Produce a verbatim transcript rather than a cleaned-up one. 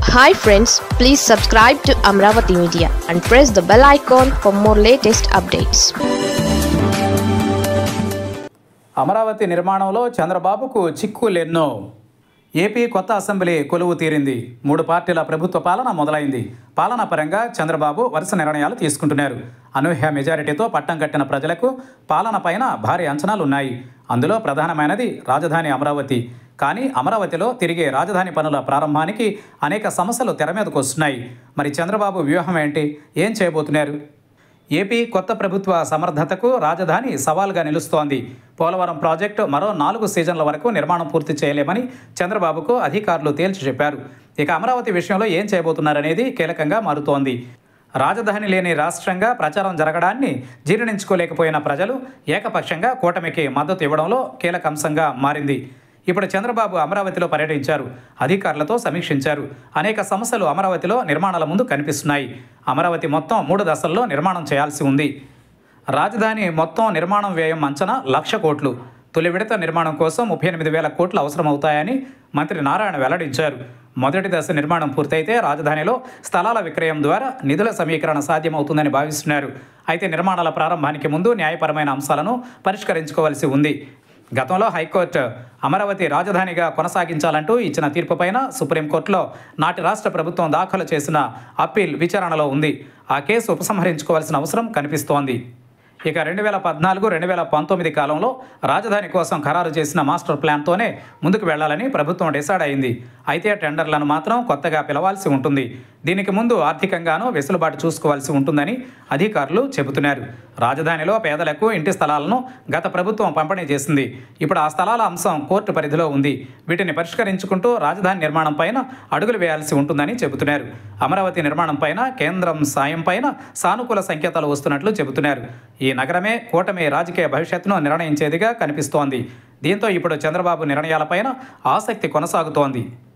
Hi friends, please subscribe to Amravati Media and press the bell icon for more latest updates. Amaravati నిర్మాణంలో చంద్రబాబుకు చిక్కులెన్నో. AP కొత్త assembly కొలువు తీరింది. మూడు పార్టీల ప్రభుత్వ పాలన మొదలైంది. పాలనా పరంగా చంద్రబాబు వరుస నిర్ణయాలు తీసుకుంటున్నారు. అనూహ్య మెజారిటీతో పట్టం కట్టిన ప్రజలకు పాలన పైన భారీ అంచనాలున్నాయి. అందులో ప్రధానమైనది రాజధాని అమరావతి. కానీ అమరావతిలో తిరిగే రాజధాని పనుల ప్రారంభానికి అనేక సమస్యలు తెర మీదకు వస్తున్నాయి. మరి చంద్రబాబు వ్యూహం ఏంటి? ఏం చేయబోతున్నారు? ఏపీ కొత్త ప్రభుత్వ సమర్థతకు రాజధాని సవాల్గా నిలుస్తోంది. పోలవరం ప్రాజెక్టు మరో నాలుగు సీజన్ల వరకు నిర్మాణం పూర్తి చేయలేమని చంద్రబాబుకు అధికారులు తేల్చి చెప్పారు. ఇక అమరావతి విషయంలో ఏం చేయబోతున్నారనేది కీలకంగా మారుతోంది. రాజధాని లేని రాష్ట్రంగా ప్రచారం జరగడాన్ని జీర్ణించుకోలేకపోయిన ప్రజలు ఏకపక్షంగా కూటమికి మద్దతు ఇవ్వడంలో కీలక అంశంగా మారింది. ఇప్పుడు చంద్రబాబు అమరావతిలో పర్యటించారు. అధికారులతో సమీక్షించారు. అనేక సమస్యలు అమరావతిలో నిర్మాణాల ముందు కనిపిస్తున్నాయి. అమరావతి మొత్తం మూడు దశల్లో నిర్మాణం చేయాల్సి ఉంది. రాజధాని మొత్తం నిర్మాణం వ్యయం అంచనా లక్ష కోట్లు. తొలి విడత నిర్మాణం కోసం ముప్పై ఎనిమిది వేల కోట్లు అవసరమవుతాయని మంత్రి నారాయణ వెల్లడించారు. మొదటి దశ నిర్మాణం పూర్తయితే రాజధానిలో స్థలాల విక్రయం ద్వారా నిధుల సమీకరణ సాధ్యమవుతుందని భావిస్తున్నారు. అయితే నిర్మాణాల ప్రారంభానికి ముందు న్యాయపరమైన అంశాలను పరిష్కరించుకోవాల్సి ఉంది. గతంలో హైకోర్టు అమరావతి రాజధానిగా కొనసాగించాలంటూ ఇచ్చిన తీర్పుపైన సుప్రీంకోర్టులో నాటి రాష్ట్ర ప్రభుత్వం దాఖలు చేసిన అప్పీల్ విచారణలో ఉంది. ఆ కేసు ఉపసంహరించుకోవాల్సిన అవసరం కనిపిస్తోంది. ఇక రెండు వేల పద్నాలుగు రెండు వేల పంతొమ్మిది కాలంలో రాజధాని కోసం ఖరారు చేసిన మాస్టర్ ప్లాన్తోనే ముందుకు వెళ్లాలని ప్రభుత్వం డిసైడ్ అయింది. అయితే టెండర్లను మాత్రం కొత్తగా పిలవాల్సి ఉంటుంది. దీనికి ముందు ఆర్థికంగానూ వెసులుబాటు చూసుకోవాల్సి ఉంటుందని అధికారులు చెబుతున్నారు. రాజధానిలో పేదలకు ఇంటి స్థలాలను గత ప్రభుత్వం పంపిణీ చేసింది. ఇప్పుడు ఆ స్థలాల అంశం కోర్టు పరిధిలో ఉంది. వీటిని పరిష్కరించుకుంటూ రాజధాని నిర్మాణం పైన అడుగులు వేయాల్సి ఉంటుందని చెబుతున్నారు. అమరావతి నిర్మాణం పైన కేంద్రం సాయం పైన సానుకూల సంకేతాలు వస్తున్నట్లు చెబుతున్నారు. ఈ నగరమే కూటమి రాజకీయ భవిష్యత్తును నిర్ణయించేదిగా కనిపిస్తోంది. దీంతో ఇప్పుడు చంద్రబాబు నిర్ణయాలపైన ఆసక్తి కొనసాగుతోంది.